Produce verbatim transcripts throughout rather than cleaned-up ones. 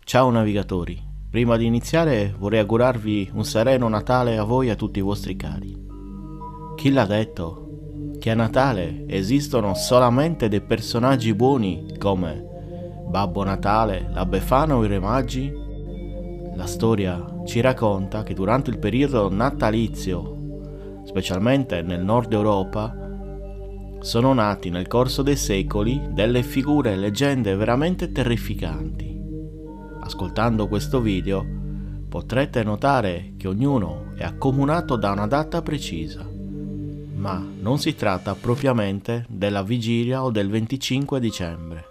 Ciao navigatori, prima di iniziare vorrei augurarvi un sereno Natale a voi e a tutti i vostri cari. Chi l'ha detto? Che a Natale esistono solamente dei personaggi buoni come Babbo Natale, la Befana o i Re Magi? La storia ci racconta che durante il periodo natalizio, specialmente nel nord Europa, sono nati nel corso dei secoli delle figure e leggende veramente terrificanti. Ascoltando questo video potrete notare che ognuno è accomunato da una data precisa, ma non si tratta propriamente della vigilia o del venticinque dicembre.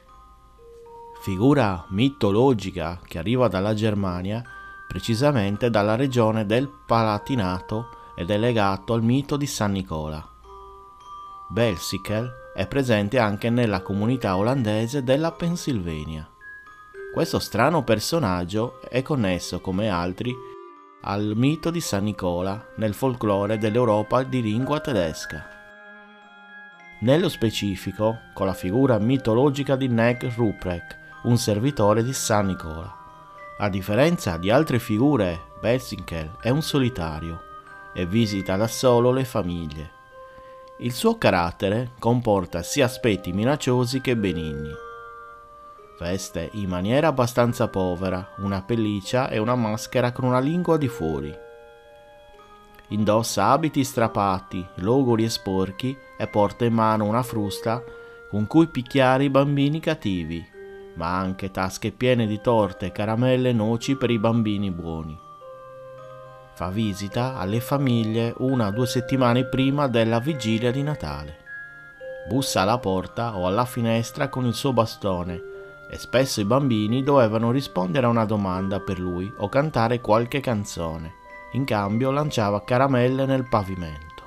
Figura mitologica che arriva dalla Germania, precisamente dalla regione del Palatinato, ed è legato al mito di San Nicola. Belsikel è presente anche nella comunità olandese della Pennsylvania. Questo strano personaggio è connesso, come altri, al mito di San Nicola nel folklore dell'Europa di lingua tedesca. Nello specifico, con la figura mitologica di Neg Ruprecht, un servitore di San Nicola. A differenza di altre figure, Belsikel è un solitario e visita da solo le famiglie. Il suo carattere comporta sia aspetti minacciosi che benigni. Veste in maniera abbastanza povera una pelliccia e una maschera con una lingua di fuori. Indossa abiti strappati, logori e sporchi e porta in mano una frusta con cui picchiare i bambini cattivi, ma anche tasche piene di torte, caramelle e noci per i bambini buoni. Fa visita alle famiglie una o due settimane prima della vigilia di Natale. Bussa alla porta o alla finestra con il suo bastone e spesso i bambini dovevano rispondere a una domanda per lui o cantare qualche canzone. In cambio lanciava caramelle nel pavimento.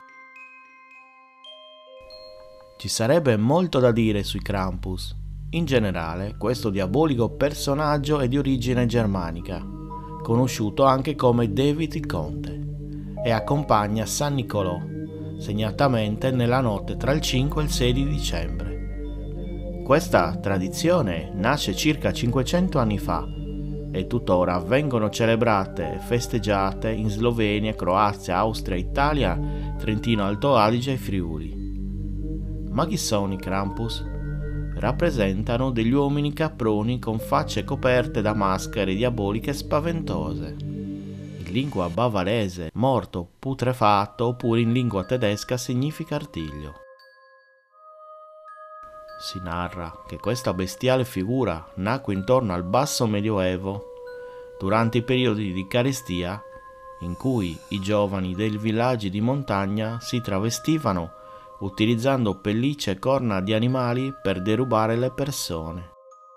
Ci sarebbe molto da dire sui Krampus. In generale, questo diabolico personaggio è di origine germanica, conosciuto anche come David il Conte, e accompagna San Nicolò, segnatamente nella notte tra il cinque e il sei di dicembre. Questa tradizione nasce circa cinquecento anni fa e tuttora vengono celebrate e festeggiate in Slovenia, Croazia, Austria, Italia, Trentino Alto Adige e Friuli. Ma chi sono i Krampus? Rappresentano degli uomini caproni con facce coperte da maschere diaboliche spaventose. In lingua bavarese, morto, putrefatto, oppure in lingua tedesca significa artiglio. Si narra che questa bestiale figura nacque intorno al basso medioevo, durante i periodi di carestia, in cui i giovani dei villaggi di montagna si travestivano utilizzando pellicce e corna di animali per derubare le persone.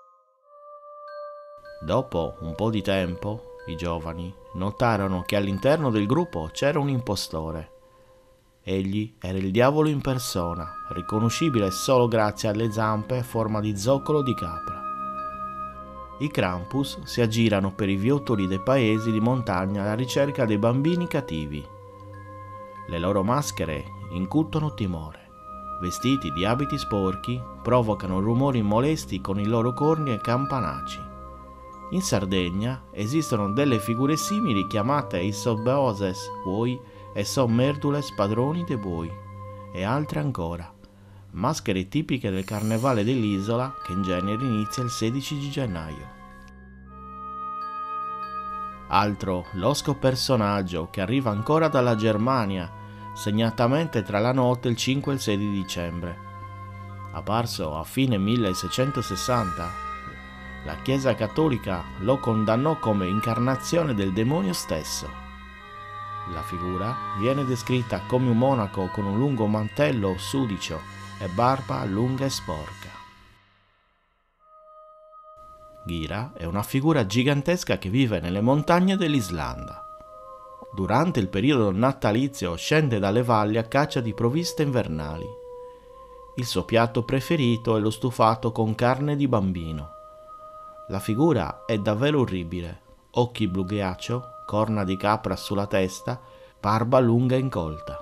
Dopo un po' di tempo, i giovani notarono che all'interno del gruppo c'era un impostore. Egli era il diavolo in persona, riconoscibile solo grazie alle zampe a forma di zoccolo di capra. I Krampus si aggirano per i viottoli dei paesi di montagna alla ricerca dei bambini cattivi. Le loro maschere incutono timore. Vestiti di abiti sporchi, provocano rumori molesti con i loro corni e campanaci. In Sardegna esistono delle figure simili chiamate Isoboses Buoi e Sommerdules padroni dei buoi, e altre ancora, maschere tipiche del carnevale dell'isola che in genere inizia il sedici di gennaio. Altro losco personaggio che arriva ancora dalla Germania, segnatamente tra la notte il cinque e il sei di dicembre. Apparso a fine milleseicentosessanta, la Chiesa Cattolica lo condannò come incarnazione del demonio stesso. La figura viene descritta come un monaco con un lungo mantello sudicio e barba lunga e sporca. Gira è una figura gigantesca che vive nelle montagne dell'Islanda. Durante il periodo natalizio scende dalle valli a caccia di provviste invernali. Il suo piatto preferito è lo stufato con carne di bambino. La figura è davvero orribile, occhi blu ghiaccio, corna di capra sulla testa, barba lunga e incolta.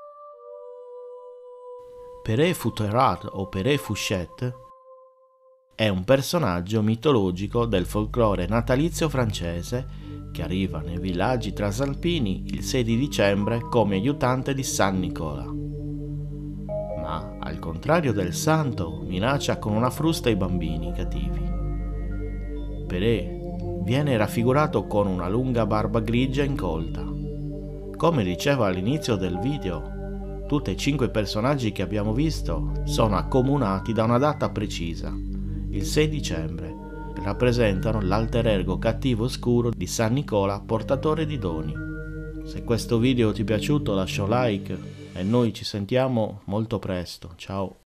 Père Fouettard o Père Fouchette è un personaggio mitologico del folklore natalizio francese che arriva nei villaggi trasalpini il sei di dicembre come aiutante di San Nicola. Ma, al contrario del santo, minaccia con una frusta i bambini cattivi. Pelé viene raffigurato con una lunga barba grigia incolta. Come dicevo all'inizio del video, tutti e cinque i personaggi che abbiamo visto sono accomunati da una data precisa, il sei dicembre, e rappresentano l'alter ego cattivo oscuro di San Nicola, portatore di doni. Se questo video ti è piaciuto lascia un like e noi ci sentiamo molto presto. Ciao!